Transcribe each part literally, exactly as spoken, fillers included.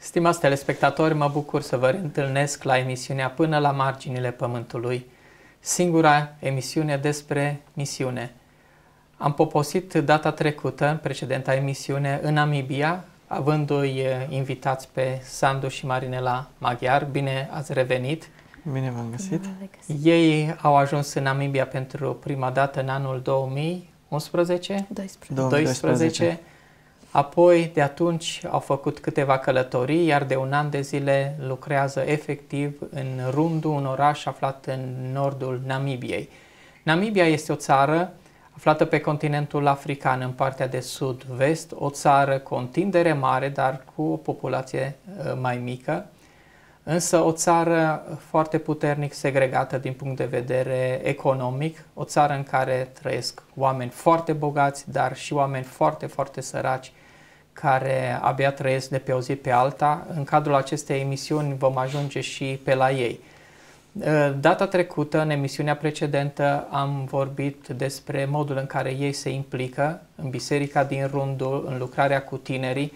Stimați telespectatori, mă bucur să vă întâlnesc la emisiunea Până la marginile Pământului, singura emisiune despre misiune. Am poposit data trecută, în precedenta emisiune, în Namibia, avându-i invitați pe Sandu și Marinela Maghiar. Bine ați revenit! Bine v-am găsit! Ei au ajuns în Namibia pentru prima dată în anul două mii unsprezece? doisprezece. Apoi, de atunci, au făcut câteva călătorii, iar de un an de zile lucrează efectiv în Rundu, un oraș aflat în nordul Namibiei. Namibia este o țară aflată pe continentul african, în partea de sud-vest, o țară cu o întindere mare, dar cu o populație mai mică, însă o țară foarte puternic segregată din punct de vedere economic, o țară în care trăiesc oameni foarte bogați, dar și oameni foarte, foarte săraci, care abia trăiesc de pe o zi pe alta. În cadrul acestei emisiuni vom ajunge și pe la ei. Data trecută, în emisiunea precedentă, am vorbit despre modul în care ei se implică în biserica din Rundu, în lucrarea cu tinerii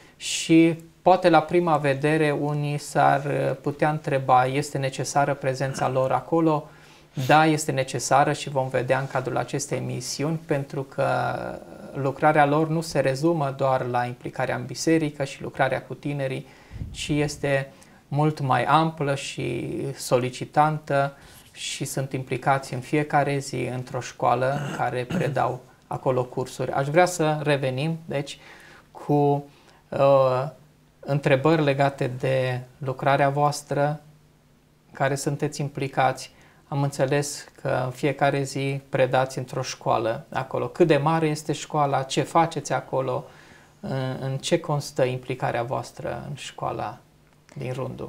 și poate la prima vedere unii s-ar putea întreba, este necesară prezența lor acolo? Da, este necesară și vom vedea în cadrul acestei emisiuni, pentru că lucrarea lor nu se rezumă doar la implicarea în biserică și lucrarea cu tinerii, ci este mult mai amplă și solicitantă și sunt implicați în fiecare zi într-o școală în care predau acolo cursuri. Aș vrea să revenim, deci, cu uh, întrebări legate de lucrarea voastră, care sunteți implicați. Am înțeles că în fiecare zi predați într-o școală acolo. Cât de mare este școala? Ce faceți acolo? În ce constă implicarea voastră în școala din Rundu?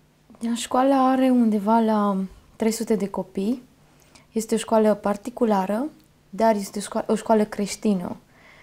Școala are undeva la trei sute de copii. Este o școală particulară, dar este o școală, o școală creștină.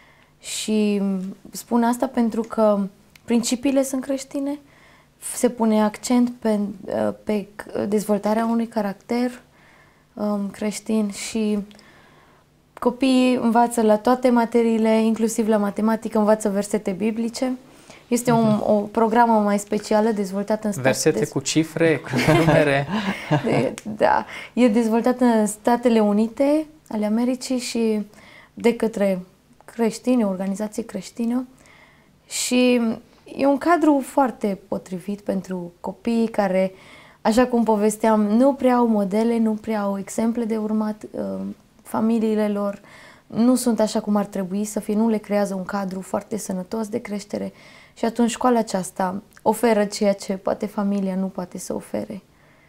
Și spun asta pentru că principiile sunt creștine, se pune accent pe, pe dezvoltarea unui caracter um, creștin și copiii învață la toate materiile, inclusiv la matematică, învață versete biblice. Este un, o programă mai specială dezvoltată în Statele Versete cu cifre, cu numere. de, da, e dezvoltată în Statele Unite ale Americii și de către creștini, o organizație creștină. Și e un cadru foarte potrivit pentru copiii care, așa cum povesteam, nu prea au modele, nu prea au exemple de urmat, familiile lor nu sunt așa cum ar trebui să fie, nu le creează un cadru foarte sănătos de creștere și atunci școala aceasta oferă ceea ce poate familia nu poate să ofere.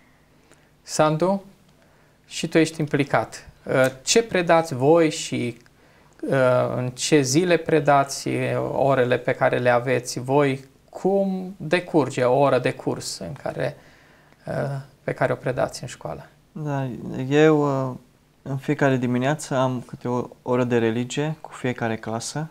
Sandu, și tu ești implicat. Ce predați voi și în ce zile predați, orele pe care le aveți voi, cum decurge o oră de curs în care, pe care o predați în școală? Da, eu în fiecare dimineață am câte o oră de religie cu fiecare clasă,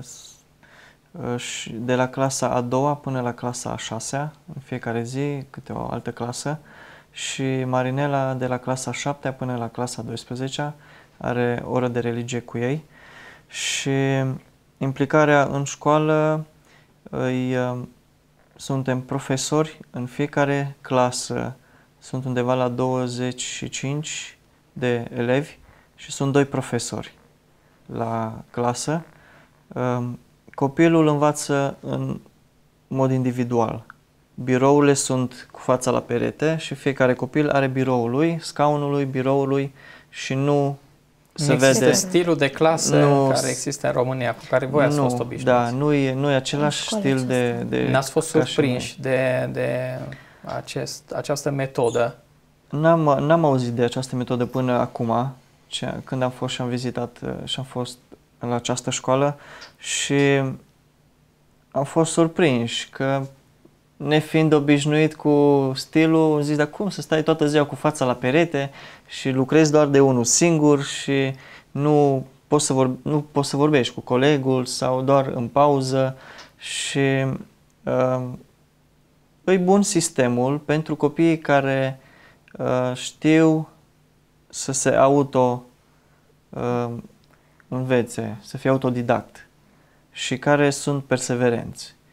și de la clasa a doua până la clasa a șasea, în fiecare zi câte o altă clasă, și Marinela de la clasa a șaptea până la clasa a douăsprezecea are oră de religie cu ei. Și implicarea în școală, îi, suntem profesori în fiecare clasă, sunt undeva la douăzeci și cinci de elevi și sunt doi profesori la clasă. Copilul învață în mod individual. Birourile sunt cu fața la perete și fiecare copil are biroul lui, scaunul lui, biroul lui și nu se nu vede stilul de clasă nu, care există în România, cu care voi ați nu, fost obișnuiți. Da, nu e, nu e același stil de, de... N-ați fost surprinși de, de acest, această metodă? N-am, n-am auzit de această metodă până acum, ce, când am fost și am vizitat și am fost la această școală și am fost surprinși că, nefiind obișnuit cu stilul, am zis, dar cum să stai toată ziua cu fața la perete și lucrezi doar de unul singur și nu poți să, vorbe, nu poți să vorbești cu colegul sau doar în pauză și uh, e bun sistemul pentru copiii care uh, știu să se auto uh, învețe, să fie autodidact și care sunt perseverenți.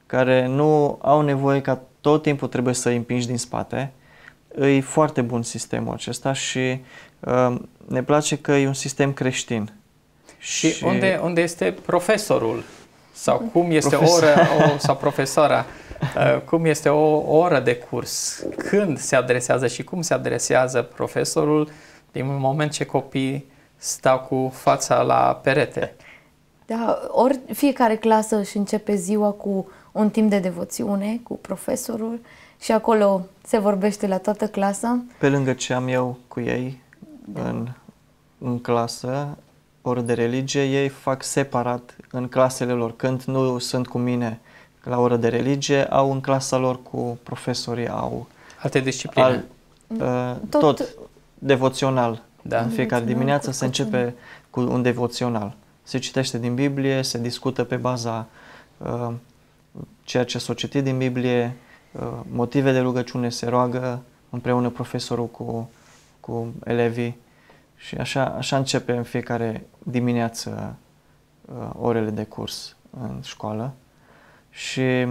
care nu au nevoie ca tot timpul trebuie să îi împingi din spate. E foarte bun sistemul acesta și uh, ne place că e un sistem creștin. Și, și unde, unde este profesorul? Sau cum este o oră, o, sau profesoara, uh, cum este o, o oră de curs? Când se adresează și cum se adresează profesorul din moment ce copiii stau cu fața la perete? Da, ori fiecare clasă își începe ziua cu un timp de devoțiune cu profesorul și acolo se vorbește la toată clasa. Pe lângă ce am eu cu ei da. în, în clasă, oră de religie, ei fac separat în clasele lor. Când nu sunt cu mine la oră de religie, au în clasa lor cu profesorii, au alte discipline. Al, uh, tot, tot devoțional. Da. În fiecare dimineață se începe cu un devoțional. Se citește din Biblie, se discută pe baza uh, ceea ce s-a citit din Biblie, uh, motive de rugăciune, se roagă împreună profesorul cu, cu elevii și așa, așa începe în fiecare dimineață uh, orele de curs în școală. Și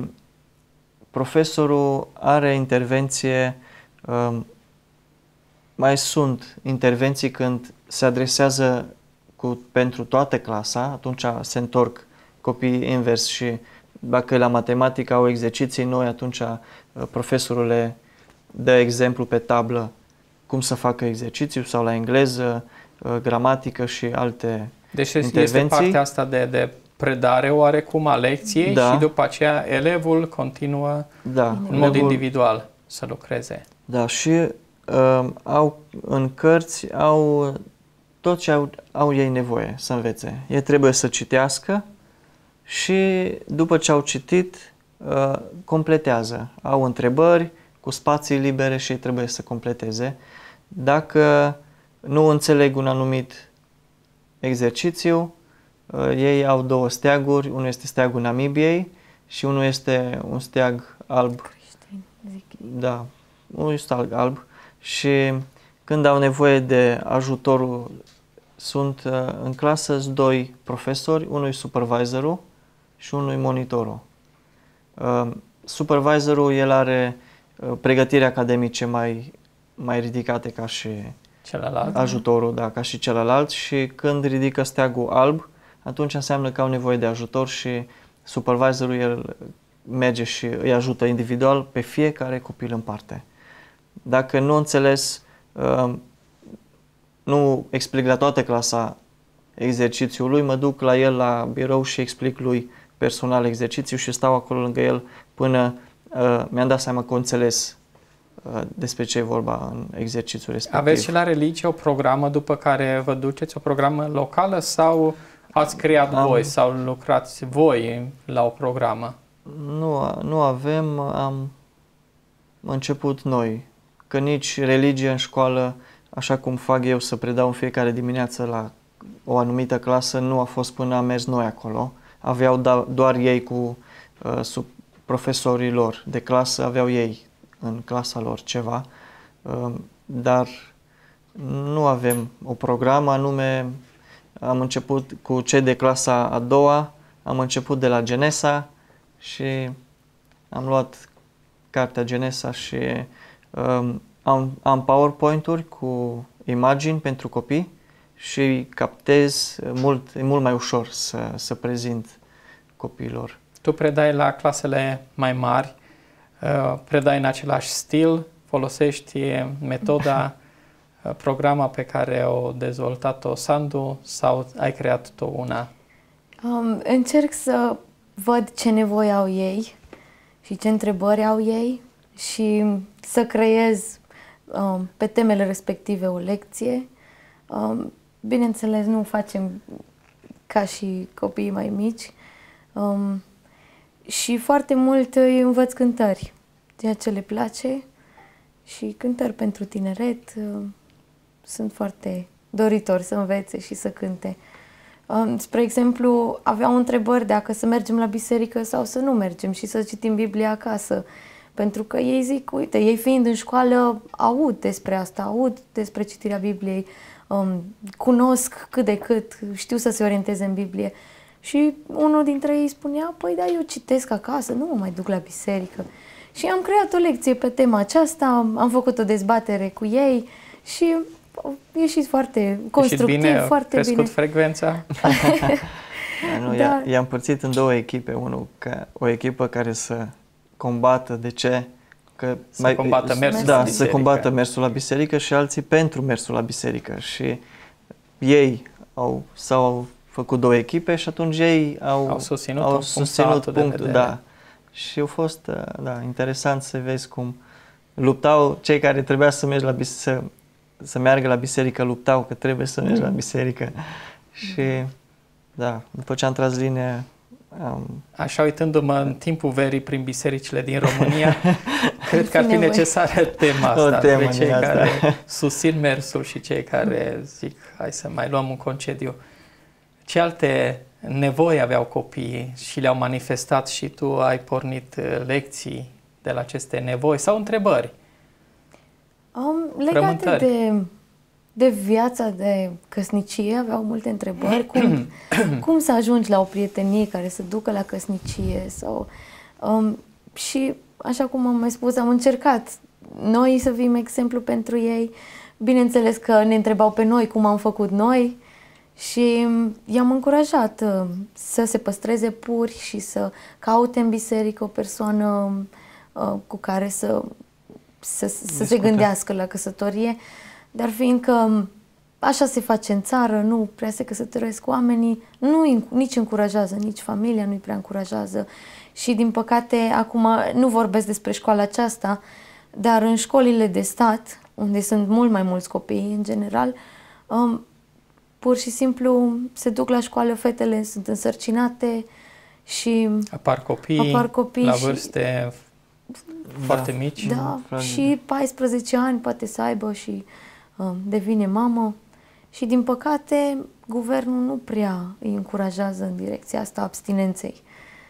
profesorul are intervenție, uh, mai sunt intervenții când se adresează cu, pentru toată clasa, atunci se întorc copiii invers și dacă la matematică au exerciții noi, atunci uh, profesorul le dă exemplu pe tablă cum să facă exercițiu sau la engleză, uh, gramatică și alte deci intervenții. Este partea asta de, de predare oarecum a lecției da. și după aceea elevul continuă da. în elevul, mod individual să lucreze. Da, și uh, au în cărți au tot ce au, au ei nevoie să învețe. Ei trebuie să citească și după ce au citit, uh, completează. Au întrebări cu spații libere și ei trebuie să completeze. Dacă nu înțeleg un anumit exercițiu, uh, ei au două steaguri. Unul este steagul Namibiei și unul este un steag alb. Creștin, zic. Da, unul este alb. Și când au nevoie de ajutorul, sunt uh, în clasă doi profesori, unul e supervisorul și unul e monitorul. Uh, supervisorul, el are uh, pregătiri academice mai, mai ridicate ca și celălalt. ajutorul, da, ca și celălalt și când ridică steagul alb, atunci înseamnă că au nevoie de ajutor și supervisorul el merge și îi ajută individual pe fiecare copil în parte. Dacă nu înțeles, uh, nu explic la toată clasa exercițiul lui, mă duc la el la birou și explic lui personal exercițiul și stau acolo lângă el până uh, mi-am dat seama că o înțeles uh, despre ce e vorba în exercițiul respectiv. Aveți și la religie o programă după care vă duceți, o programă locală sau ați creat am, voi sau lucrați voi la o programă? Nu, nu avem, am început noi, că nici religie în școală, așa cum fac eu să predau în fiecare dimineață la o anumită clasă, nu a fost până am mers noi acolo. Aveau da, doar ei cu uh, sub profesorii lor de clasă, aveau ei în clasa lor ceva, uh, dar nu avem o programă anume. Am început cu cei de clasa a doua, am început de la Genesa și am luat cartea Genesa și um, am, am PowerPoint-uri cu imagini pentru copii și captez mult, e mult mai ușor să, să prezint copiilor. Tu predai la clasele mai mari, predai în același stil, folosești metoda, programa pe care o dezvoltat-o Sandu sau ai creat tu una? Um, încerc să văd ce nevoie au ei și ce întrebări au ei și să creez um, pe temele respective o lecție. Um, bineînțeles, nu facem ca și copiii mai mici um, și foarte mult îi învăț cântări, ceea ce le place și cântări pentru tineret. Um, sunt foarte doritori să învețe și să cânte. Um, spre exemplu, aveau întrebări dacă să mergem la biserică sau să nu mergem și să citim Biblia acasă. Pentru că ei zic, uite, ei fiind în școală, aud despre asta, aud despre citirea Bibliei, um, cunosc cât de cât, știu să se orienteze în Biblie Și unul dintre ei spunea, păi da, eu citesc acasă, nu mă mai duc la biserică. Și am creat o lecție pe tema aceasta, am făcut o dezbatere cu ei și a ieșit foarte constructiv, bine, foarte crescut bine. frecvența? Nu, da. i-am împărțit în două echipe. Unul, ca, o echipă care să combată, de ce? Că să mai, combată mersul da, la biserică. să combată mersul la biserică și alții pentru mersul la biserică. Și ei au, s-au făcut două echipe și atunci ei au, au susținut, au un susținut punct punctul. Da. Și a fost da, interesant să vezi cum luptau cei care trebuia să mergi la biserică, să, să meargă la biserică, luptau că trebuie să mergi la biserică. Și da, după ce am tras linie... Am... Așa, uitându-mă în timpul verii prin bisericile din România, cred că ar fi necesară tema asta, temă de cei asta. care susțin mersul și cei care zic, hai să mai luăm un concediu. Ce alte nevoi aveau copiii și le-au manifestat și tu ai pornit lecții de la aceste nevoi sau întrebări? Um, legate de, de viața de căsnicie, aveau multe întrebări. Cum, cum să ajungi la o prietenie care să ducă la căsnicie? Sau, um, și, așa cum am mai spus, am încercat noi să fim exemplu pentru ei. Bineînțeles că ne întrebau pe noi cum am făcut noi și i-am încurajat uh, să se păstreze puri și să caute în biserică o persoană uh, cu care să să, să se gândească la căsătorie, dar fiindcă așa se face în țară, nu prea se căsătoresc oamenii, nu nici încurajează, nici familia nu-i prea încurajează și din păcate acum nu vorbesc despre școala aceasta, dar în școlile de stat, unde sunt mult mai mulți copii în general, um, pur și simplu se duc la școală, fetele sunt însărcinate și apar copii, apar copii la și, vârste foarte da, mici. Da, și paisprezece ani poate să aibă și uh, devine mamă. Și din păcate, guvernul nu prea îi încurajează în direcția asta abstinenței.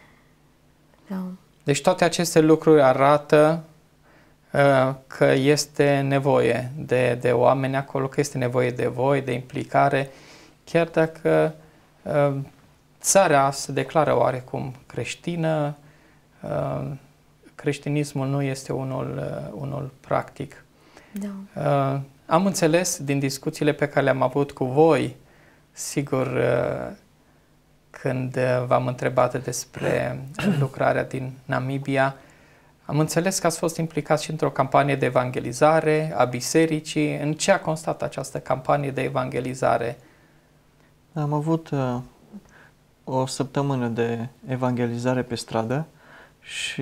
Da. Deci toate aceste lucruri arată uh, că este nevoie de, de oameni acolo, că este nevoie de voi, de implicare, chiar dacă uh, țara se declară oarecum creștină, uh, creștinismul nu este unul, uh, unul practic. Da. Uh, am înțeles din discuțiile pe care le-am avut cu voi, sigur, uh, când uh, v-am întrebat despre lucrarea din Namibia, am înțeles că ați fost implicați și într-o campanie de evangelizare a bisericii. În ce a constat această campanie de evangelizare? Am avut uh, o săptămână de evangelizare pe stradă și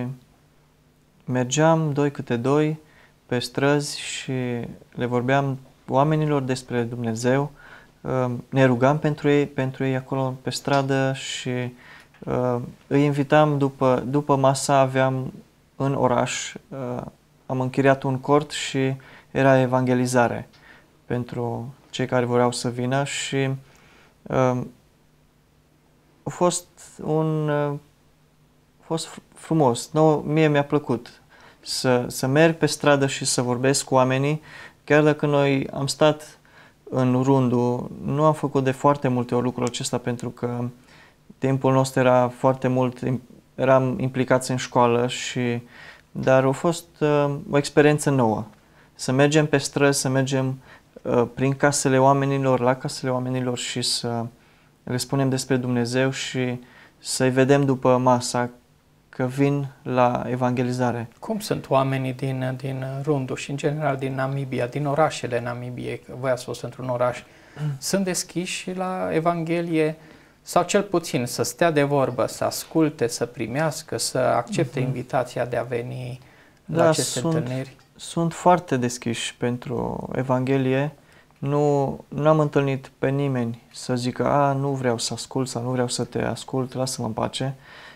mergeam doi câte doi pe străzi și le vorbeam oamenilor despre Dumnezeu, ne rugam pentru ei, pentru ei acolo pe stradă și uh, îi invitam după, după masa, aveam în oraș, uh, am închiriat un cort și era evangelizare pentru cei care voiau să vină și uh, a fost un uh, a fost frumos. No, mie mi-a plăcut să, să merg pe stradă și să vorbesc cu oamenii, chiar dacă noi am stat în rundul, nu am făcut de foarte multe ori lucrul acesta pentru că timpul nostru era foarte mult, eram implicați în școală, și, dar a fost uh, o experiență nouă. Să mergem pe străzi, să mergem uh, prin casele oamenilor, la casele oamenilor și să le spunem despre Dumnezeu și să-i vedem după masa că vin la evangelizare. Cum sunt oamenii din, din rândul și în general din Namibia, din orașele Namibiei, că voi ați fost într-un oraș, sunt deschiși la Evanghelie sau cel puțin să stea de vorbă, să asculte, să primească, să accepte uh-huh. invitația de a veni la da, aceste sunt, întâlniri? Sunt foarte deschiși pentru Evanghelie. Nu, nu am întâlnit pe nimeni să zică, a, nu vreau să ascult sau nu vreau să te ascult, lasă-mă în pace.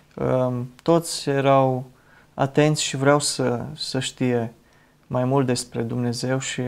Toți erau atenți și vreau să, să știe mai mult despre Dumnezeu și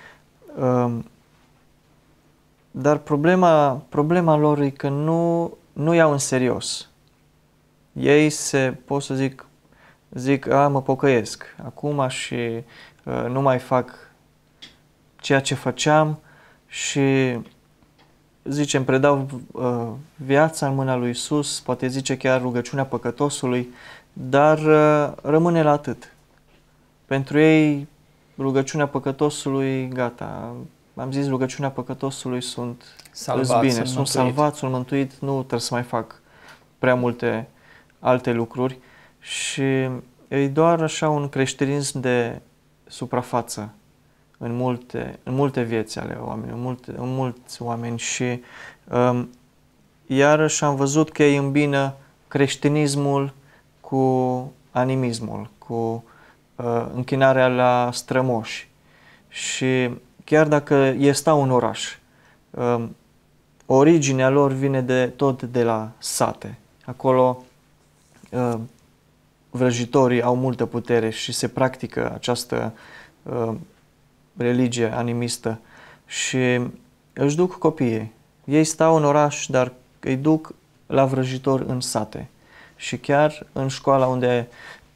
dar problema, problema lor e că nu, nu iau în serios. Ei se, pot să zic, zic, a, mă pocăiesc acum și uh, nu mai fac ceea ce făceam și zice, îmi predau uh, viața în mâna lui Iisus, poate zice chiar rugăciunea păcătosului, dar uh, rămâne la atât. Pentru ei, rugăciunea păcătosului, gata, am zis, rugăciunea păcătosului sunt salvați, bine, sunt, sunt salvați, sunt mântuit, nu trebuie să mai fac prea multe alte lucruri și e doar așa un creștinism de suprafață în multe, în multe vieți ale oamenilor, în, multe, în mulți oameni și um, iarăși am văzut că ei îmbină creștinismul cu animismul, cu uh, închinarea la strămoși și chiar dacă ei stau în oraș, um, originea lor vine de tot de la sate. Acolo uh, vrăjitorii au multă putere și se practică această uh, religie animistă și își duc copiii. Ei stau în oraș, dar îi duc la vrăjitori în sate. Și chiar în școala unde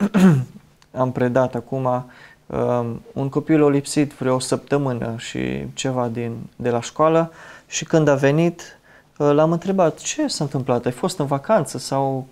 am predat acum, uh, un copil a lipsit vreo o săptămână și ceva din, de la școală și când a venit, uh, l-am întrebat, ce s-a întâmplat? Ai fost în vacanță sau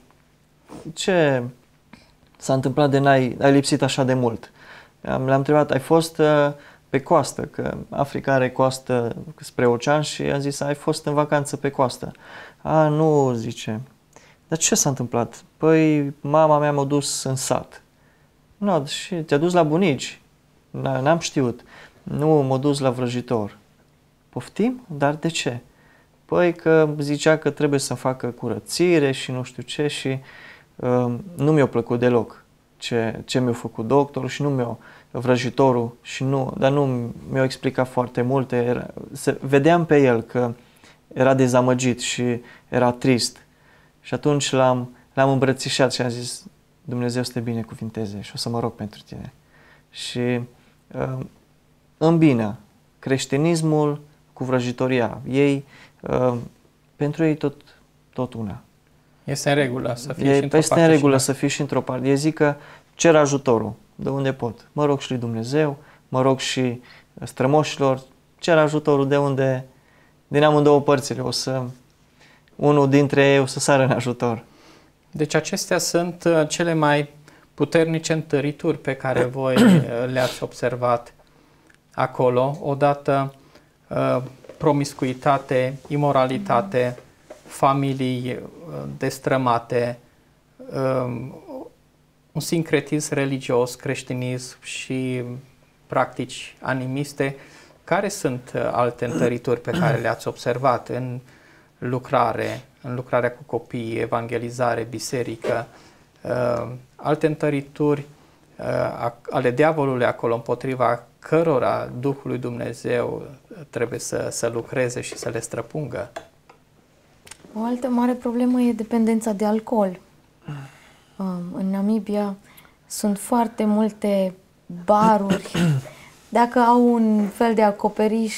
ce s-a întâmplat de n-ai ai lipsit așa de mult? Le-am întrebat, ai fost uh, pe coastă, că Africa are coastă spre ocean și am zis, ai fost în vacanță pe coastă. A, nu, zice. Dar ce s-a întâmplat? Păi mama mea m-a dus în sat. Nu, și te-a dus la bunici. N-am știut. Nu, m-a dus la vrăjitor. Poftim? Dar de ce? Păi că zicea că trebuie să facă curățire și nu știu ce și uh, nu mi-a plăcut deloc ce, ce mi-a făcut doctorul și nu mi-a vrăjitorul și nu, dar nu mi-a explicat foarte multe. Era, se, vedeam pe el că era dezamăgit și era trist. Și atunci l-am, l-am îmbrățișat și am zis, Dumnezeu să te binecuvinteze și o să mă rog pentru tine. Și uh, îmbină creștinismul cu vrăjitoria. Ei, uh, pentru ei tot, tot una. Este în regulă să fii e, și într-o Este parte în regulă și să fii și într-o parte. Ei zic că cer ajutorul de unde pot. Mă rog și lui Dumnezeu, mă rog și strămoșilor, cer ajutorul de unde, din amândouă părțile. O să, unul dintre ei o să sară în ajutor. Deci acestea sunt cele mai puternice întărituri pe care voi le-ați observat acolo. Odată promiscuitate, imoralitate, familii destrămate, un sincretism religios, creștinism și practici animiste. Care sunt alte întărituri pe care le-ați observat în lucrare, în lucrarea cu copii, evangelizare, biserică, uh, alte întărituri uh, ale diavolului acolo împotriva cărora Duhul lui Dumnezeu trebuie să, să lucreze și să le străpungă? O altă mare problemă e dependența de alcool. Um, în Namibia sunt foarte multe baruri. Dacă au un fel de acoperiș,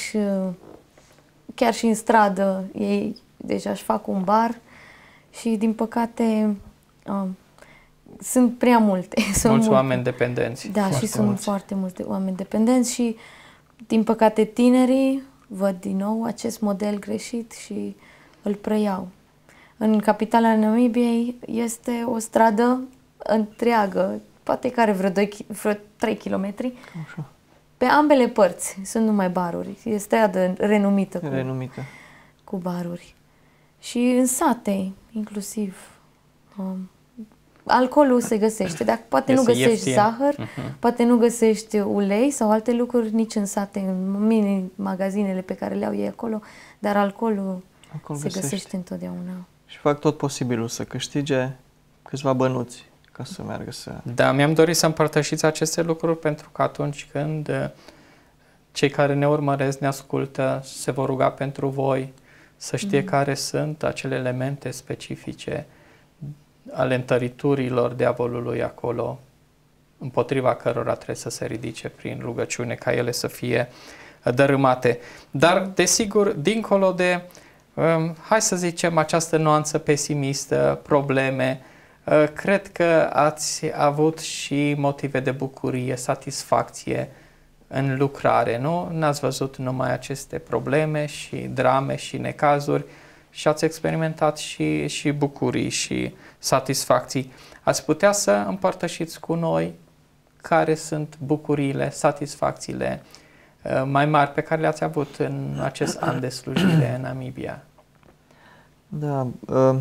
chiar și în stradă, ei deja își fac un bar și, din păcate, um, sunt prea multe. Mulți sunt oameni multe. dependenți. Da, foarte și sunt mulți. foarte multe oameni dependenți și, din păcate, tinerii văd din nou acest model greșit și îl preiau. În capitala Namibiei este o stradă întreagă, poate că are vreo, doi, vreo trei kilometri. Așa. Pe ambele părți sunt numai baruri. E stradă renumită cu, Renumită. cu baruri. Și în sate, inclusiv, um, alcoolul se găsește. Dacă poate Este nu găsești ieftin. zahăr, Uh-huh. poate nu găsești ulei sau alte lucruri nici în sate, în mini-magazinele pe care le au ei acolo, dar alcoolul Acolo se găsești. găsește întotdeauna. Și fac tot posibilul să câștige câțiva bănuți ca să meargă să... Da, mi-am dorit să împărtășiți aceste lucruri pentru că atunci când uh, cei care ne urmăresc, ne ascultă, se vor ruga pentru voi, să știe mm. care sunt acele elemente specifice ale întăriturilor diavolului acolo, împotriva cărora trebuie să se ridice prin rugăciune, ca ele să fie dărâmate. Dar, desigur, dincolo de, um, hai să zicem, această nuanță pesimistă, probleme, uh, cred că ați avut și motive de bucurie, satisfacție în lucrare, nu? N-ați văzut numai aceste probleme și drame și necazuri și ați experimentat și, și bucurii și satisfacții. Ați putea să împărtășiți cu noi care sunt bucuriile, satisfacțiile uh, mai mari pe care le-ați avut în acest an de slujire în Namibia? Da, uh,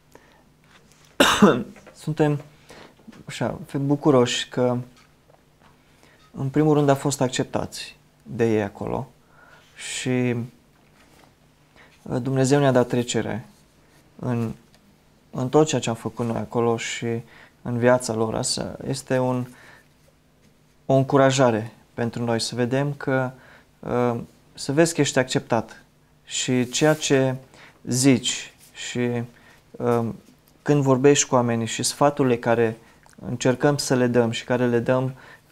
suntem așa, bucuroși că în primul rând a fost acceptați de ei acolo și Dumnezeu ne-a dat trecere în, în tot ceea ce am făcut noi acolo și în viața lor. Asta este un, o încurajare pentru noi să vedem că, să vezi că ești acceptat și ceea ce zici și când vorbești cu oamenii și sfaturile care încercăm să le dăm și care le dăm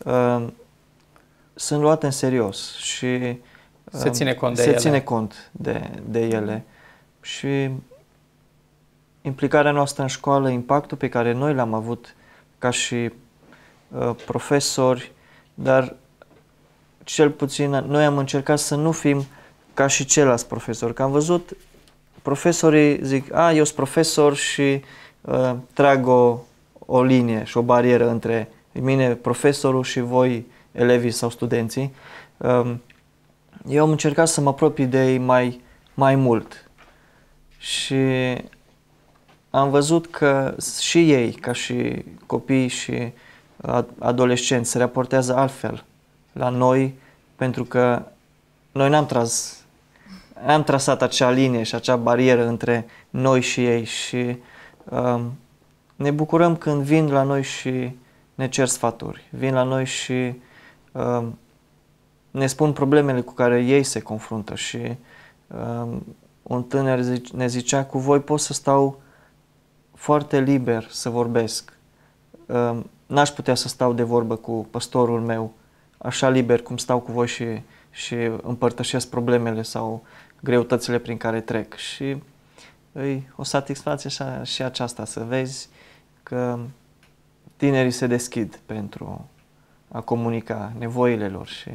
sunt luate în serios și se ține cont de se ele. ține cont de, de ele. Și implicarea noastră în școală, impactul pe care noi l-am avut ca și uh, profesori, dar cel puțin noi am încercat să nu fim ca și ceilalți profesori. Că am văzut profesorii zic, a, eu sunt profesor și uh, trag o, o linie și o barieră între mine, profesorul, și voi, elevii sau studenții. Uh, Eu am încercat să mă apropii de ei mai, mai mult și am văzut că și ei, ca și copii și adolescenți, se raportează altfel la noi, pentru că noi n-am tras, am trasat acea linie și acea barieră între noi și ei și um, ne bucurăm când vin la noi și ne cer sfaturi, vin la noi și um, ne spun problemele cu care ei se confruntă și um, un tânăr zice, ne zicea, cu voi pot să stau foarte liber să vorbesc. Um, n-aș putea să stau de vorbă cu păstorul meu așa liber cum stau cu voi și, și împărtășesc problemele sau greutățile prin care trec. Și e o satisfacție și, și aceasta, să vezi că tinerii se deschid pentru a comunica nevoile lor. Și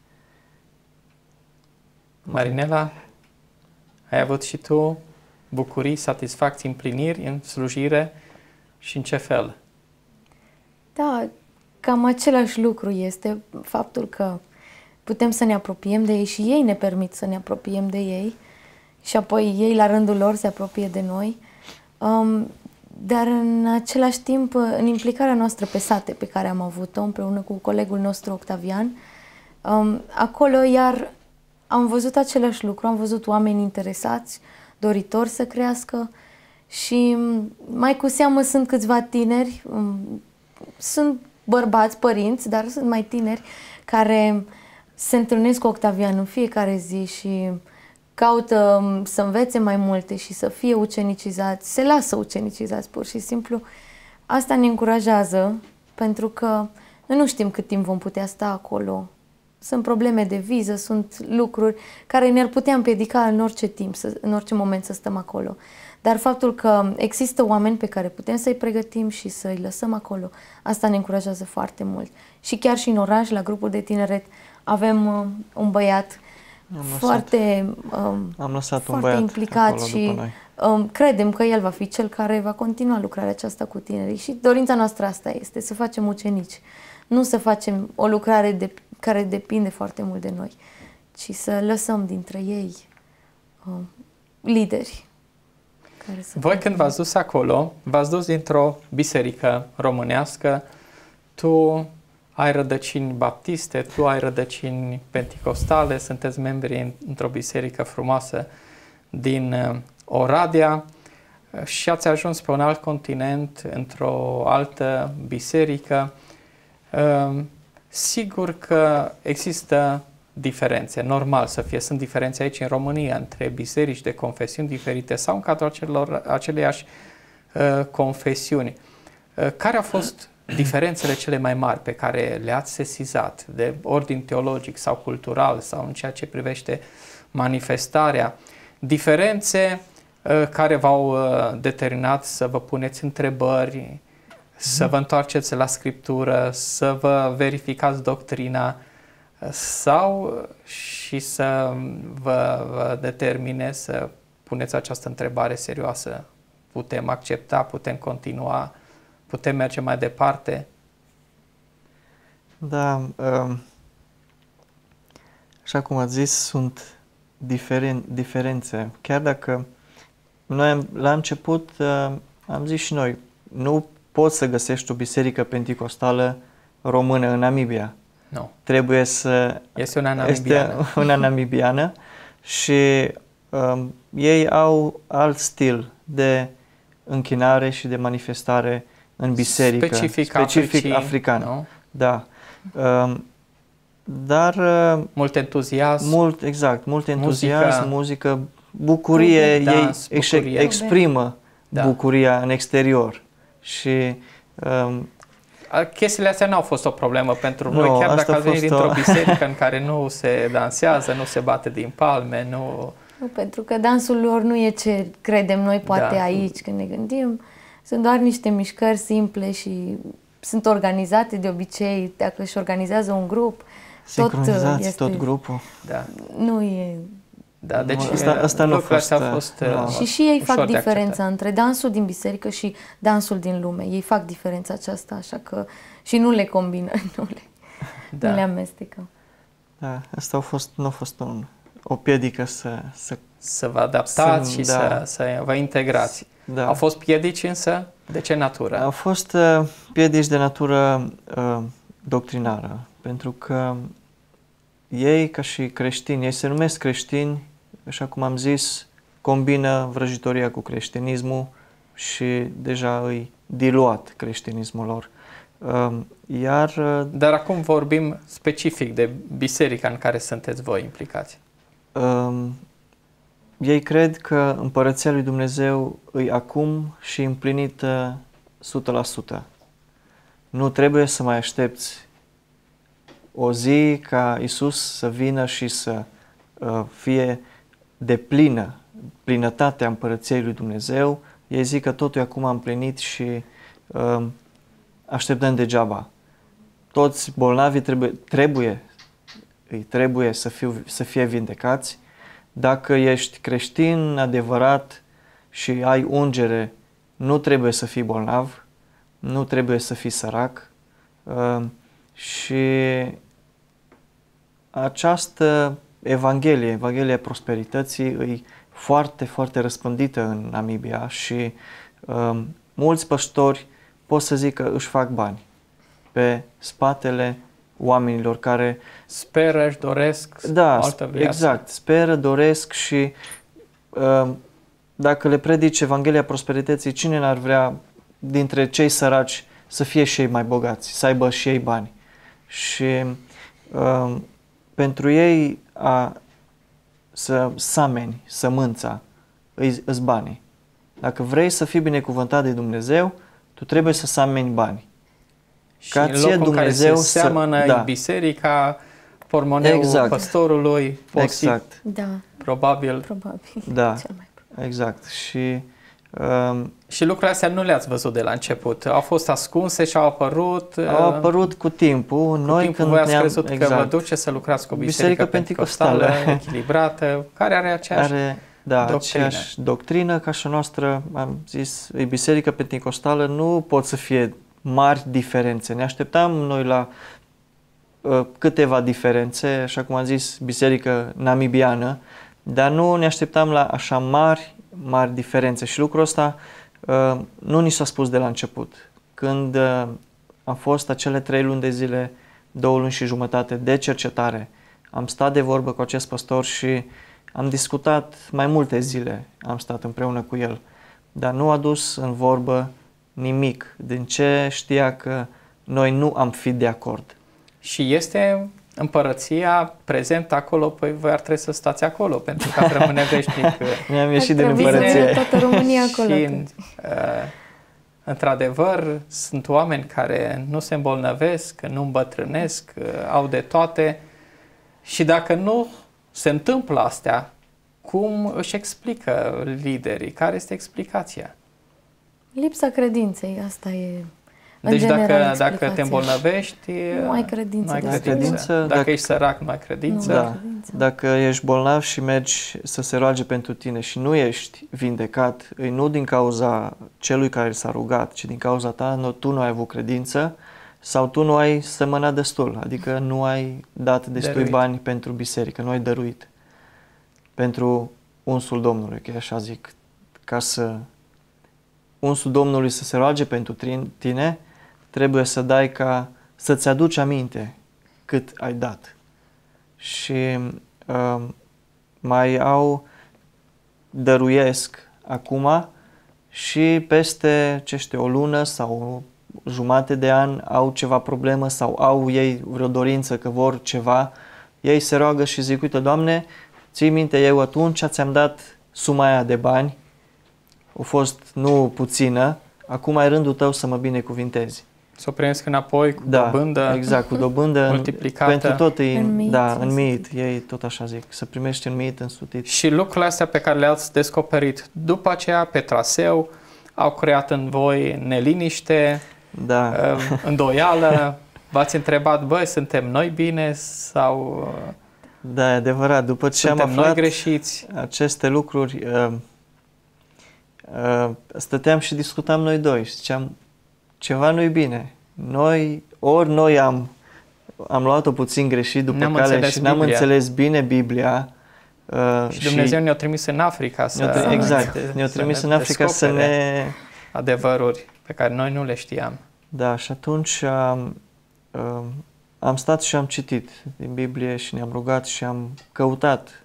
Marinela, ai avut și tu bucurii, satisfacții, împliniri în slujire și în ce fel? Da, cam același lucru este faptul că putem să ne apropiem de ei și ei ne permit să ne apropiem de ei și apoi ei la rândul lor se apropie de noi. Um, dar în același timp, în implicarea noastră pe sate pe care am avut-o împreună cu colegul nostru Octavian, um, acolo iar am văzut același lucru, am văzut oameni interesați, doritori să crească și mai cu seamă sunt câțiva tineri, sunt bărbați, părinți, dar sunt mai tineri care se întâlnesc cu Octavian în fiecare zi și caută să învețe mai multe și să fie ucenicizați, se lasă ucenicizați pur și simplu. Asta ne încurajează pentru că noi nu știm cât timp vom putea sta acolo. Sunt probleme de viză, sunt lucruri care ne-ar putea împiedica în orice timp, să, în orice moment să stăm acolo. Dar faptul că există oameni pe care putem să-i pregătim și să-i lăsăm acolo, asta ne încurajează foarte mult. Și chiar și în oraș, la grupul de tineret, avem uh, un băiat am foarte, um, am lăsat foarte un băiat implicat și um, credem că el va fi cel care va continua lucrarea aceasta cu tinerii. Și dorința noastră asta este, să facem ucenici. Nu să facem o lucrare de, care depinde foarte mult de noi, ci să lăsăm dintre ei um, lideri. Care să Voi când v-ați dus acolo, v-ați dus dintr-o biserică românească, tu ai rădăcini baptiste, tu ai rădăcini penticostale, sunteți membri într-o biserică frumoasă din Oradea și ați ajuns pe un alt continent, într-o altă biserică. Sigur că există diferențe, normal să fie, sunt diferențe aici în România între biserici de confesiuni diferite sau în cadrul acelor, aceleiași uh, confesiuni. Uh, care au fost diferențele cele mai mari pe care le-ați sesizat, de ordin teologic sau cultural sau în ceea ce privește manifestarea? Diferențe uh, care v-au uh, determinat să vă puneți întrebări, să vă întoarceți la Scriptură, să vă verificați doctrina, sau și să vă, vă determine să puneți această întrebare serioasă? Putem accepta, putem continua, putem merge mai departe? Da, așa cum ați zis, sunt diferen, diferențe. Chiar dacă noi am, la început am zis și noi, nu poți să găsești o biserică penticostală română în Namibia. Nu. Trebuie să... Este una namibiană. Este una namibiană și um, ei au alt stil de închinare și de manifestare în biserică. Specific, specific Africii, african. Nu? Da. Um, dar... Uh, mult entuziasm. Mult, exact. Mult entuziasm, muzică, muzică bucurie. Dans, ei bucurie. exprimă da. bucuria în exterior. Și... Um, Chestiile astea nu au fost o problemă pentru nu, noi, chiar dacă ați venit dintr-o o... biserică în care nu se dansează, nu se bate din palme, nu... Nu, pentru că dansul lor nu e ce credem noi poate da. aici când ne gândim. Sunt doar niște mișcări simple și sunt organizate de obicei. Dacă își organizează un grup, sincronizați tot, este... tot grupul. Da. Nu e... Da, deci asta, asta nu a fost, a fost no. Și și ei fac diferența între dansul din biserică și dansul din lume. Ei fac diferența aceasta, așa că și nu le combină, nu le, da. nu le amestecă. Da, asta a fost, nu a fost un, o piedică să, să... Să vă adaptați să, și da. să, să vă integrați. Da. Au fost piedici însă? De ce natură? Au fost uh, piedici de natură uh, doctrinară, pentru că ei, ca și creștini, ei se numesc creștini, așa cum am zis, combină vrăjitoria cu creștinismul și deja îi diluat creștinismul lor. Iar... Dar acum vorbim specific de biserica în care sunteți voi implicați. Um, ei cred că Împărăția lui Dumnezeu îi acum și împlinită o sută la sută. Nu trebuie să mai aștepți o zi ca Iisus să vină și să uh, fie deplină, plinătatea Împărăției lui Dumnezeu. Ei zic că totul e acum împlinit și uh, așteptăm degeaba. Toți bolnavii trebuie, trebuie, îi trebuie să, fiu, să fie vindecați. Dacă ești creștin adevărat și ai ungere, nu trebuie să fii bolnav, nu trebuie să fii sărac. Uh, și această Evanghelie, Evanghelia prosperității, e foarte, foarte răspândită în Namibia și um, mulți păstori pot să zic că își fac bani pe spatele oamenilor care speră, își doresc da, o altă viață. Exact, speră, doresc și um, dacă le predici Evanghelia prosperității, cine n-ar vrea dintre cei săraci să fie și ei mai bogați, să aibă și ei bani? Și um, pentru ei a, să sameni sămânța îți banii. Dacă vrei să fii binecuvântat de Dumnezeu, tu trebuie să sameni bani. Și ca în locul Dumnezeu în care se seamănă să, da. biserica, pormoneul exact. păstorului, exact. Da. probabil. Probabil. Da, cel mai probabil. Exact. Și Um, și lucrurile astea nu le-ați văzut de la început. Au fost ascunse și au apărut... Au apărut cu timpul. Cu Noi timpul când voi ați ne-am, crezut exact. că vă duce să lucrați cu o biserică, biserică penticostală, penticostală echilibrată, care are aceeași are, da, doctrină. aceeași doctrină ca și a noastră. Am zis, e biserică penticostală, nu pot să fie mari diferențe. Ne așteptam noi la uh, câteva diferențe, așa cum am zis, biserică namibiană, dar nu ne așteptam la așa mari mari diferențe și lucrul ăsta uh, nu ni s-a spus de la început. Când uh, am fost acele trei luni de zile, două luni și jumătate de cercetare, am stat de vorbă cu acest păstor și am discutat mai multe zile, am stat împreună cu el, dar nu a dus în vorbă nimic din ce știa că noi nu am fi de acord. Și este împărăția prezentă acolo, păi voi ar trebui să stați acolo, pentru că ar rămâne veșnic. Ne-am ieșit din împărăție. Toată România acolo. Și, uh, într-adevăr, sunt oameni care nu se îmbolnăvesc, nu îmbătrânesc, uh, au de toate și dacă nu se întâmplă astea, cum își explică liderii? Care este explicația? Lipsa credinței, asta e Deci dacă, dacă te îmbolnăvești, nu ai credință. Nu ai credință. credință dacă, dacă ești sărac, nu ai credință. Nu Da. ai credință. Dacă ești bolnav și mergi să se roage pentru tine și nu ești vindecat, nu din cauza celui care s-a rugat, ci din cauza ta, nu, tu nu ai avut credință sau tu nu ai semănat destul, adică nu ai dat destui Dăruit. bani pentru biserică, nu ai dăruit pentru unsul Domnului, că așa zic, ca să unsul Domnului să se roage pentru tine, trebuie să dai ca să-ți aduci aminte cât ai dat. Și uh, mai au, dăruiesc acum și peste, ce știu, o lună sau o jumate de an au ceva problemă sau au ei vreo dorință că vor ceva, ei se roagă și zic, uite, Doamne, ții minte, eu atunci ți-am dat suma aia de bani, a fost nu puțină, acum e rândul tău să mă binecuvintezi. Să o primesc înapoi cu Da, dobândă exact, cu dobândă multiplicată. Pentru tot e, Înmiit, da, însutit. înmiit, ei tot așa zic, să primești înmiit, însutit. Și lucrurile astea pe care le-ați descoperit după aceea, pe traseu, au creat în voi neliniște, Da. îndoială, v-ați întrebat, băi, suntem noi bine sau Da, e adevărat. După ce am suntem noi aflat greșiți? aceste lucruri, uh, uh, stăteam și discutam noi doi și ziceam, ceva nu-i bine. Noi, ori noi am, am luat-o puțin greșit după N-am cale înțeles și n-am Biblia. înțeles bine Biblia. Uh, Și Dumnezeu ne-a trimis în Africa să, ne-a tri- exact, să ne-a trimis ne în Africa să descopere ne... adevăruri pe care noi nu le știam. Da, și atunci am, uh, am stat și am citit din Biblie și ne-am rugat și am căutat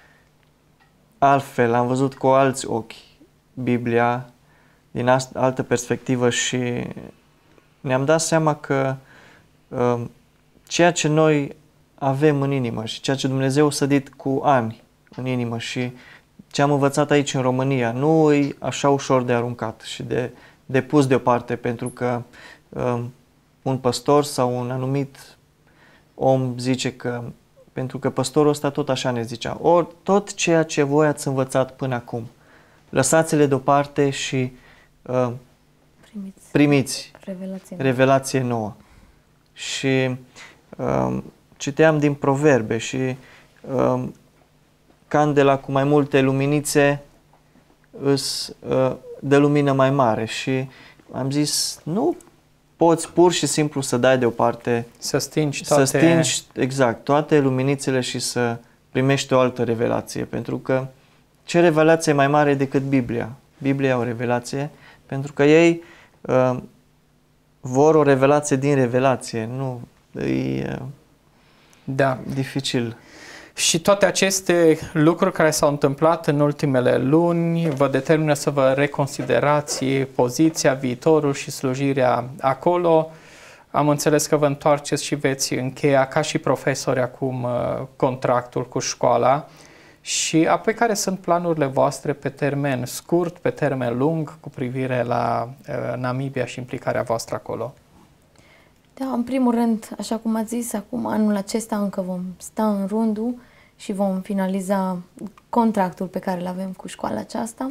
altfel, am văzut cu alți ochi Biblia din altă perspectivă și ne-am dat seama că uh, ceea ce noi avem în inimă și ceea ce Dumnezeu a sădit cu ani în inimă și ce am învățat aici în România nu e așa ușor de aruncat și de, de pus deoparte pentru că uh, un păstor sau un anumit om zice că, pentru că păstorul ăsta tot așa ne zicea, ori tot ceea ce voi ați învățat până acum, lăsați-le deoparte și uh, Primiți, primiți revelație. revelație nouă. Și uh, citeam din Proverbe și uh, candela cu mai multe luminițe îs uh, dă lumină mai mare și am zis, nu poți pur și simplu să dai deoparte, Să stingi toate... să stingi exact toate luminițele și să primești o altă revelație, pentru că ce revelație mai mare decât Biblia? Biblia e o revelație, pentru că ei uh, vor o revelație din revelație, nu e uh, Da. dificil. Și toate aceste lucruri care s-au întâmplat în ultimele luni vă determină să vă reconsiderați poziția, viitorul și slujirea acolo. Am înțeles că vă întoarceți și veți încheia ca și profesori acum contractul cu școala. Și apoi care sunt planurile voastre pe termen scurt, pe termen lung cu privire la uh, Namibia și implicarea voastră acolo? Da, în primul rând, așa cum ați zis, acum anul acesta încă vom sta în rundul și vom finaliza contractul pe care îl avem cu școala aceasta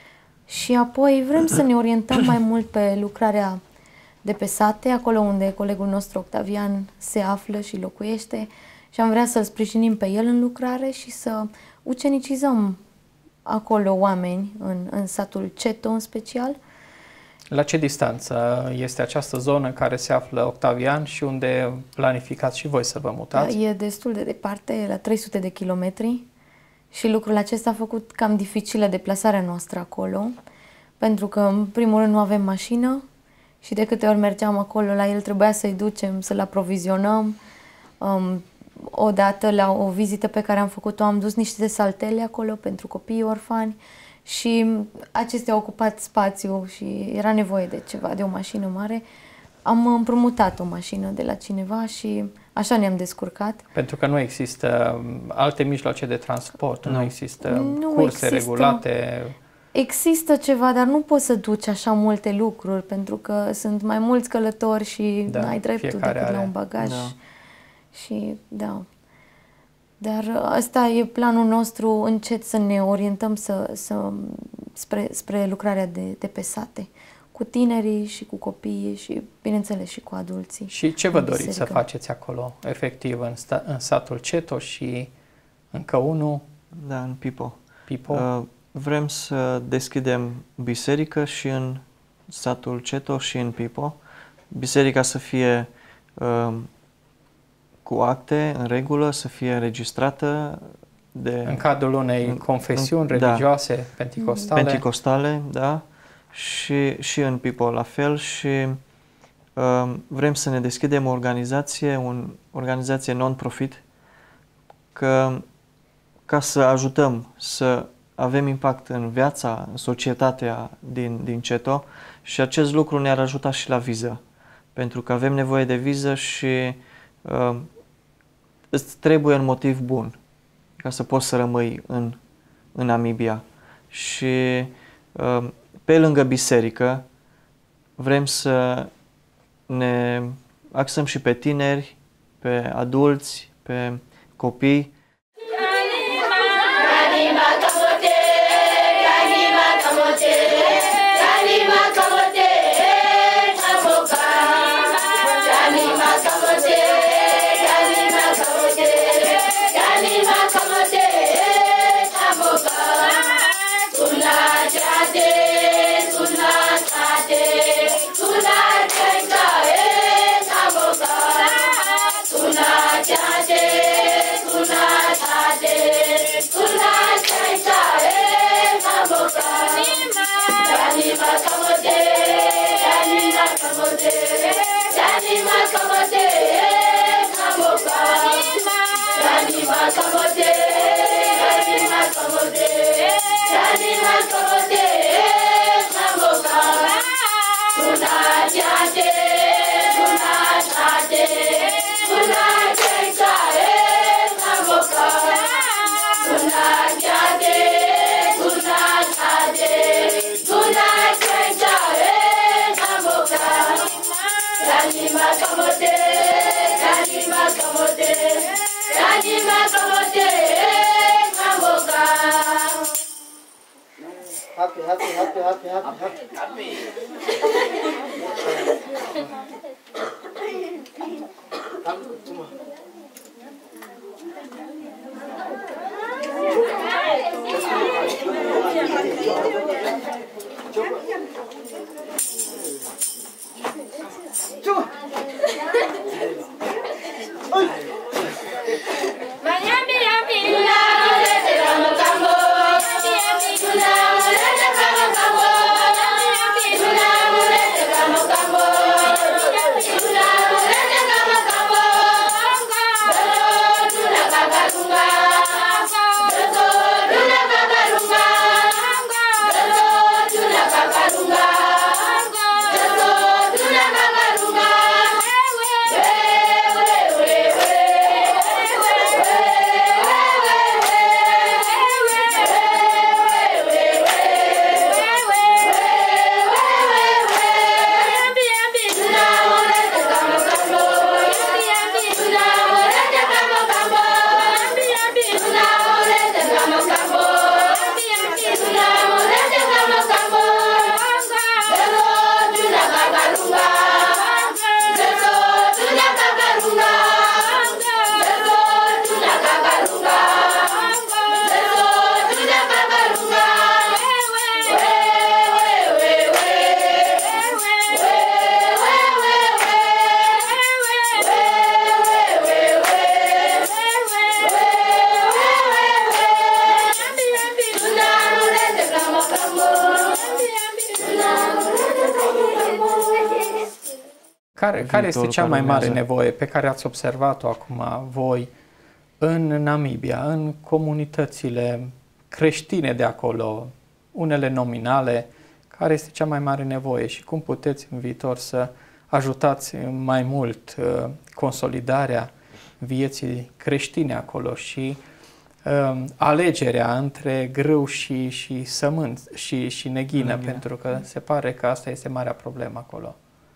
și apoi vrem să ne orientăm mai mult pe lucrarea de pe sate, acolo unde colegul nostru Octavian se află și locuiește și am vrea să-l sprijinim pe el în lucrare și să ucenicizăm acolo oameni, în, în satul Ceto în special. La ce distanță este această zonă în care se află Octavian și unde planificați și voi să vă mutați? E destul de departe, e la trei sute de kilometri și lucrul acesta a făcut cam dificilă deplasarea noastră acolo, pentru că în primul rând nu avem mașină și de câte ori mergeam acolo la el trebuia să-i ducem, să-l aprovizionăm. Um, odată la o vizită pe care am făcut-o am dus niște saltele acolo pentru copiii orfani și acestea au ocupat spațiu și era nevoie de ceva, de o mașină mare. Am împrumutat o mașină de la cineva și așa ne-am descurcat. Pentru că nu există alte mijloace de transport, nu, nu există nu curse există. regulate. Există ceva, dar nu poți să duci așa multe lucruri pentru că sunt mai mulți călători și Da, n-ai dreptul decât fiecare la are. un bagaj. Da. Și da. Dar ăsta e planul nostru, încet să ne orientăm să, să, spre, spre lucrarea de, de pe sate, cu tinerii și cu copiii și, bineînțeles, și cu adulții. Și ce vă doriți să faceți acolo, efectiv, în, sta, în satul Ceto și încă unul? Da, în Pipo. Pipo. Uh, vrem să deschidem biserică și în satul Ceto și în Pipo. Biserica să fie uh, cu acte în regulă, să fie înregistrată de... În cadrul unei confesiuni în, religioase, da, penticostale. Penticostale, da. Și, și în Pipo la fel și uh, vrem să ne deschidem o organizație, o organizație non-profit, că, ca să ajutăm să avem impact în viața, în societatea din, din Ceto și acest lucru ne-ar ajuta și la viză, pentru că avem nevoie de viză și uh, îți trebuie un motiv bun ca să poți să rămâi în, în Namibia. Și uh, pe lângă biserică vrem să ne axăm și pe tineri, pe adulți, pe copii. Happy, happy, happy, happy, happy, happy. Care, care este cea mai mare nevoie pe care ați observat-o acum voi în Namibia, în comunitățile creștine de acolo, unele nominale, care este cea mai mare nevoie și cum puteți în viitor să ajutați mai mult uh, consolidarea vieții creștine acolo și uh, alegerea între grâu și, și sămânț și, și neghină, neghină, pentru că se pare că asta este marea problemă acolo.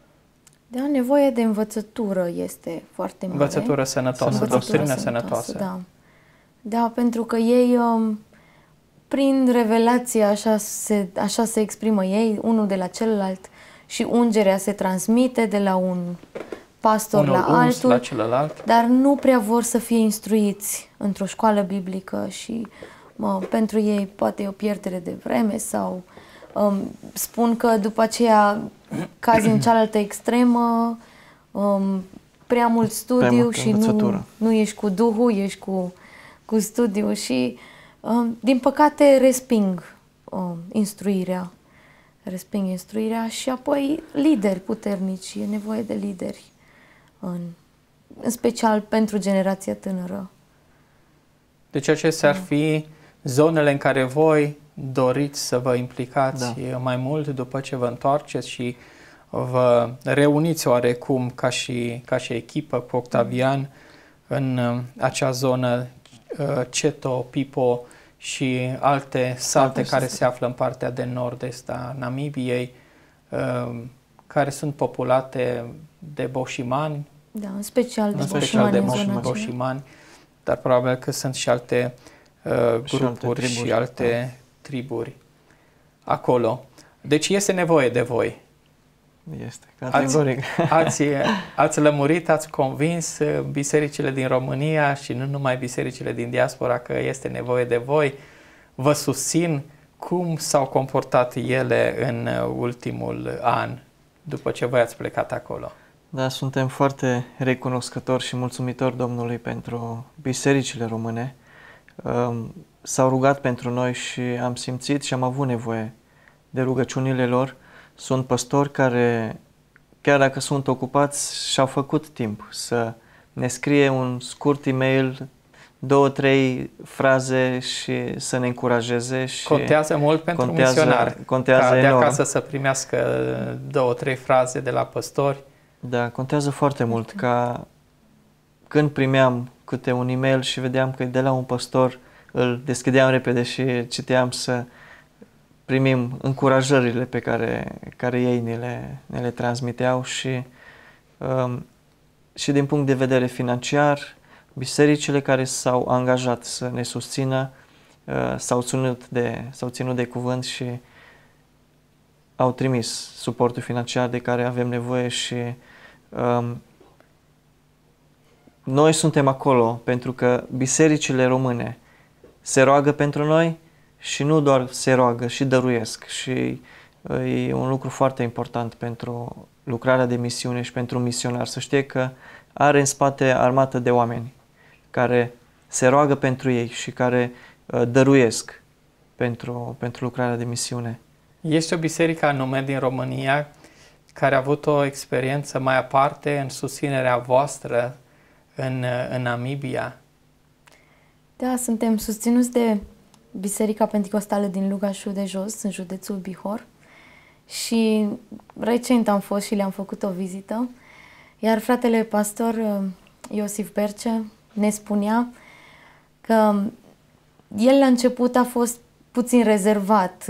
Da, nevoie de învățătură este foarte mare. Învățătură sănătoasă, învățătură doctrină sănătoasă. sănătoasă. Da. Da, pentru că ei, prin revelație, așa se, așa se exprimă ei, unul de la celălalt, și ungerea se transmite de la un pastor Unul la altul, la celălalt. dar nu prea vor să fie instruiți într-o școală biblică și mă, pentru ei poate e o pierdere de vreme sau um, spun că după aceea cazi în cealaltă extremă, um, prea mult studiu și nu, nu ești cu Duhul, ești cu, cu studiu și um, din păcate resping um, instruirea. Resping instruirea și apoi lideri puternici, e nevoie de lideri, în, în special pentru generația tânără. Deci acestea ar fi zonele în care voi doriți să vă implicați da. mai mult după ce vă întoarceți și vă reuniți oarecum ca și, ca și echipă cu Octavian în acea zonă Ceto, Pipo și alte sate care se află în partea de nord-est a Namibiei, care sunt populate de boșimani, da, în special de în special boșimani, de boșimani, dar probabil că sunt și alte uh, grupuri și alte, și alte da. triburi acolo. Deci este nevoie de voi. Este, categoric. Ați, ați, ați lămurit, ați convins bisericile din România și nu numai bisericile din diaspora că este nevoie de voi. Vă susțin. Cum s-au comportat ele în ultimul an, după ce voi ați plecat acolo? Da, suntem foarte recunoscători și mulțumitori Domnului pentru bisericile române. S-au rugat pentru noi și am simțit și am avut nevoie de rugăciunile lor. Sunt păstori care, chiar dacă sunt ocupați, și-au făcut timp să ne scrie un scurt e-mail, două, trei fraze și să ne încurajeze. Și contează mult pentru contează, misionar, contează ca de enorm. acasă să primească două, trei fraze de la păstori. Da, contează foarte mult, ca când primeam câte un e-mail și vedeam că de la un păstor, îl deschideam repede și citeam să primim încurajările pe care, care ei ne le, ne le transmiteau și, um, și din punct de vedere financiar, bisericile care s-au angajat să ne susțină uh, s-au ținut de, s-au ținut de cuvânt și au trimis suportul financiar de care avem nevoie și um, noi suntem acolo pentru că bisericile române se roagă pentru noi și nu doar se roagă, și dăruiesc și uh, e un lucru foarte important pentru lucrarea de misiune și pentru un misionar să știe că are în spate armată de oameni care se roagă pentru ei și care uh, dăruiesc pentru, pentru lucrarea de misiune. Este o biserică anume din România care a avut o experiență mai aparte în susținerea voastră în, în Namibia? Da, suntem susținuți de Biserica Penticostală din Lugașul de Jos, în județul Bihor, și recent am fost și le-am făcut o vizită, iar fratele pastor Iosif Berce ne spunea că el la început a fost puțin rezervat.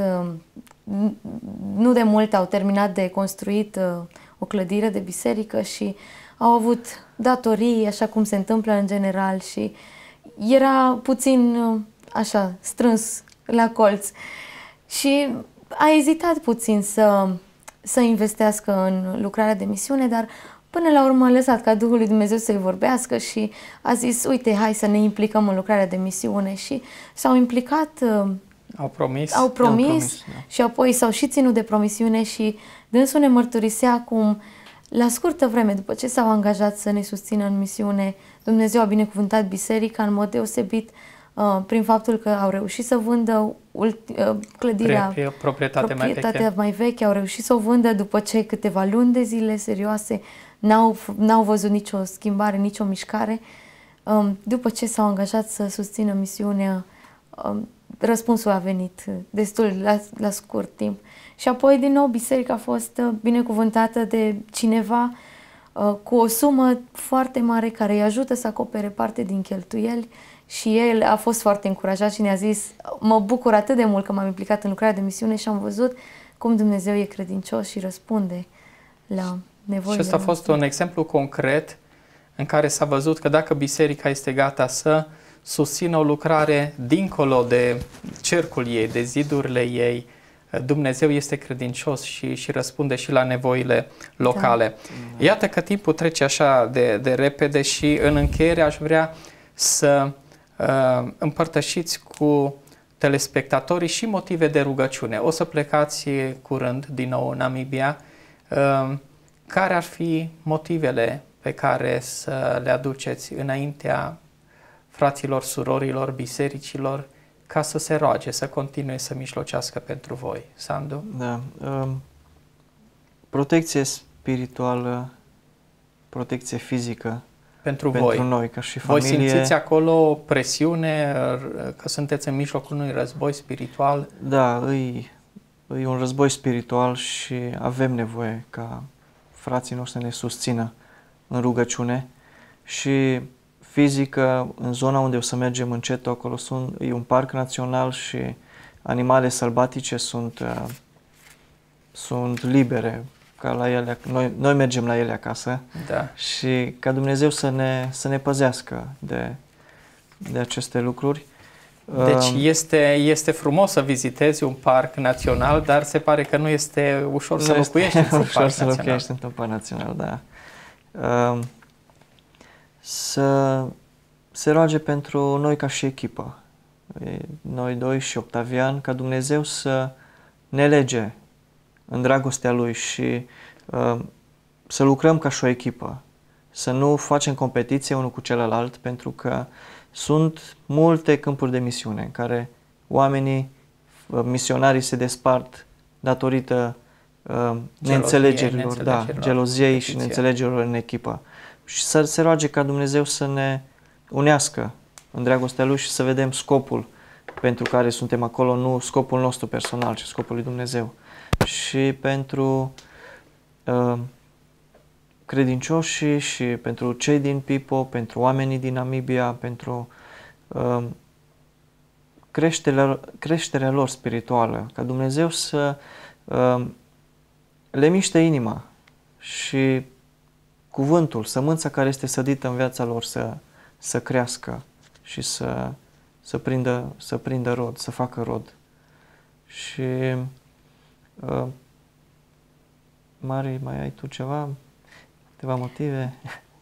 Nu de mult au terminat de construit o clădire de biserică și au avut datorii, așa cum se întâmplă în general, și era puțin așa strâns la colț și a ezitat puțin să, să investească în lucrarea de misiune, dar până la urmă a lăsat ca Duhul lui Dumnezeu să-i vorbească și a zis, uite, hai să ne implicăm în lucrarea de misiune, și s-au implicat. Au promis. Au promis, au promis da. Și apoi s-au și ținut de promisiune și dânsul ne mărturisea cum la scurtă vreme după ce s-au angajat să ne susțină în misiune, Dumnezeu a binecuvântat biserica în mod deosebit uh, prin faptul că au reușit să vândă ulti, uh, clădirea, Pre, proprietate proprietatea mai veche. mai veche, au reușit să o vândă după ce câteva luni de zile serioase n-au, n-au văzut nicio schimbare, nicio mișcare. Um, după ce s-au angajat să susțină misiunea, um, răspunsul a venit destul la, la scurt timp. Și apoi, din nou, biserica a fost binecuvântată de cineva uh, cu o sumă foarte mare care îi ajută să acopere parte din cheltuieli, și el a fost foarte încurajat și ne-a zis, mă bucur atât de mult că m-am implicat în lucrarea de misiune și am văzut cum Dumnezeu e credincios și răspunde la nevoile. Și ăsta a fost un exemplu concret în care s-a văzut că dacă biserica este gata să susțină o lucrare dincolo de cercul ei, de zidurile ei, Dumnezeu este credincios și, și răspunde și la nevoile locale. Da. Iată că timpul trece așa de, de repede și în încheiere aș vrea să uh, împărtășiți cu telespectatorii și motive de rugăciune. O să plecați curând din nou în Namibia. Uh, care ar fi motivele pe care să le aduceți înaintea fraților, surorilor, bisericilor, ca să se roage, să continue să mijlocească pentru voi? Sandu? Da. Um, protecție spirituală, protecție fizică pentru, pentru voi. noi, ca și familie. Voi simțiți acolo presiune, că sunteți în mijlocul unui război spiritual? Da, e, e un război spiritual și avem nevoie ca frații noștri să ne susțină în rugăciune și fizică, în zona unde o să mergem încet, acolo sunt, e un parc național și animale sălbatice sunt, uh, sunt libere, ca la ele, noi, noi mergem la ele acasă. Da. Și ca Dumnezeu să ne, să ne păzească de, de aceste lucruri. Deci este, este frumos să vizitezi un parc național, dar se pare că nu este ușor nu să locuiești într-un parc ușor național. să locuiești într-un parc național, da. Uh, să se roage pentru noi ca și echipă, noi doi și Octavian, ca Dumnezeu să ne lege în dragostea Lui și uh, să lucrăm ca și o echipă, să nu facem competiție unul cu celălalt, pentru că sunt multe câmpuri de misiune în care oamenii, uh, misionarii se despart datorită uh, neînțelegerilor, da, geloziei și neînțelegerilor în echipă. Și să se roage ca Dumnezeu să ne unească în dragostea Lui și să vedem scopul pentru care suntem acolo, nu scopul nostru personal, ci scopul lui Dumnezeu. Și pentru uh, credincioșii și pentru cei din Pipo, pentru oamenii din Namibia, pentru uh, creșterea, creșterea lor spirituală, ca Dumnezeu să uh, le miște inima și cuvântul, sămânța care este sădită în viața lor să, să crească și să, să, prindă, să prindă rod, să facă rod. Și uh, Mari, mai ai tu ceva? Câteva motive?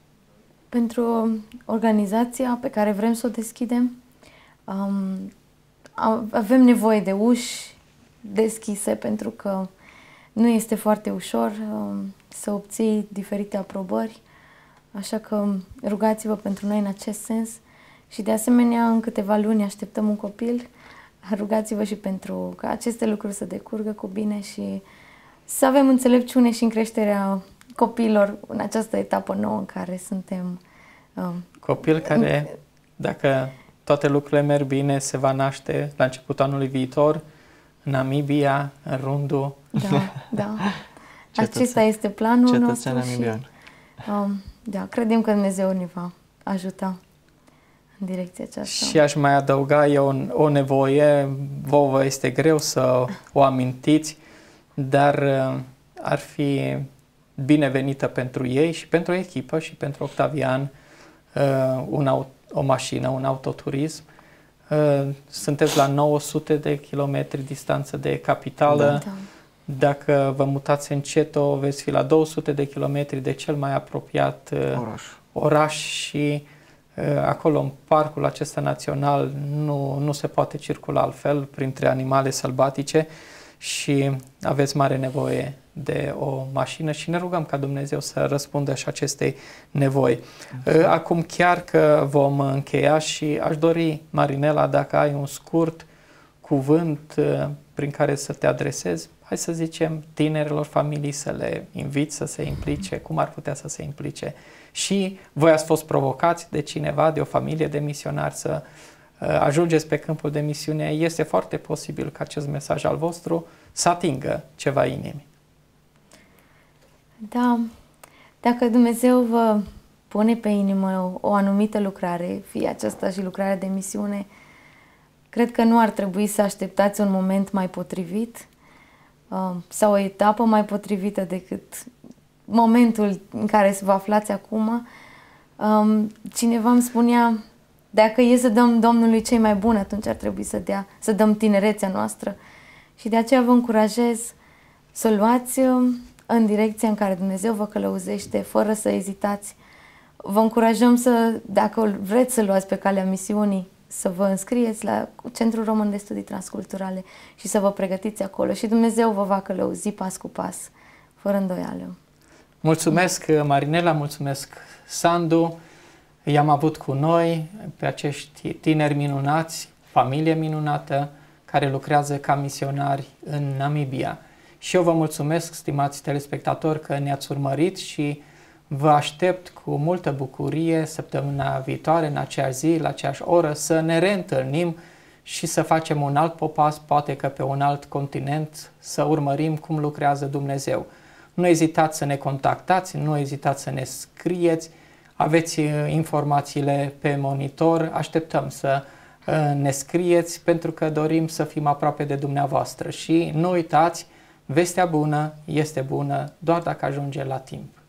Pentru organizația pe care vrem să o deschidem, um, avem nevoie de uși deschise, pentru că nu este foarte ușor um, să obții diferite aprobări, așa că rugați-vă pentru noi în acest sens și de asemenea în câteva luni așteptăm un copil. Rugați-vă și pentru ca aceste lucruri să decurgă cu bine și să avem înțelepciune și în creșterea copiilor în această etapă nouă în care suntem. Um, Copil care, dacă toate lucrurile merg bine, se va naște la începutul anului viitor în Namibia, în Rundu. Da, da. Acesta este planul nostru namibian. Și um, da, credem că Dumnezeu ne va ajuta în direcția aceasta. Și aș mai adăuga eu o nevoie, vouă este greu să o amintiți, dar uh, ar fi binevenită pentru ei și pentru echipă și pentru Octavian uh, un, o mașină, un autoturism. Uh, sunteți la nouă sute de kilometri distanță de capitală. Da, da. Dacă vă mutați în Ceto, veți fi la două sute de kilometri de cel mai apropiat uh, oraș. oraș și uh, acolo, în parcul acesta național, nu, nu se poate circula altfel printre animale sălbatice și aveți mare nevoie de o mașină și ne rugăm ca Dumnezeu să răspundă și acestei nevoi. Uh, acum chiar că vom încheia și aș dori, Marinela, dacă ai un scurt cuvânt uh, prin care să te adresezi, hai să zicem, tinerilor familii, să le inviți să se implice, cum ar putea să se implice. Și voi ați fost provocați de cineva, de o familie de misionari să uh, ajungeți pe câmpul de misiune. Este foarte posibil ca acest mesaj al vostru să atingă ceva inimi. Da, dacă Dumnezeu vă pune pe inimă o, o anumită lucrare, fie aceasta și lucrarea de misiune, cred că nu ar trebui să așteptați un moment mai potrivit uh, sau o etapă mai potrivită decât momentul în care vă aflați acum. Um, cineva îmi spunea, dacă e să dăm Domnului cei mai buni, atunci ar trebui să, dea, să dăm tinerețea noastră. Și de aceea vă încurajez să luați în direcția în care Dumnezeu vă călăuzește, fără să ezitați. Vă încurajăm să, dacă vreți să luați pe calea misiunii, să vă înscrieți la Centrul Român de Studii Transculturale și să vă pregătiți acolo și Dumnezeu vă va călăuzi pas cu pas, fără îndoială. Mulțumesc, Marinela, mulțumesc, Sandu. I-am avut cu noi pe acești tineri minunați, familie minunată, care lucrează ca misionari în Namibia. Și eu vă mulțumesc, stimați telespectatori, că ne-ați urmărit și vă aștept cu multă bucurie săptămâna viitoare, în aceeași zi, la aceeași oră, să ne reîntâlnim și să facem un alt popas, poate că pe un alt continent, să urmărim cum lucrează Dumnezeu. Nu ezitați să ne contactați, nu ezitați să ne scrieți, aveți informațiile pe monitor, așteptăm să ne scrieți pentru că dorim să fim aproape de dumneavoastră și nu uitați, vestea bună este bună doar dacă ajunge la timp.